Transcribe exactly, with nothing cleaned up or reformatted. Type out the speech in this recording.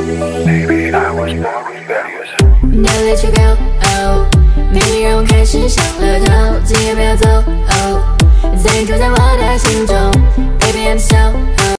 Maybe I was more rebellious. Never let you go, oh Baby 让我开始上了头，今夜不要走，oh 再住在我的心中 Baby I'm so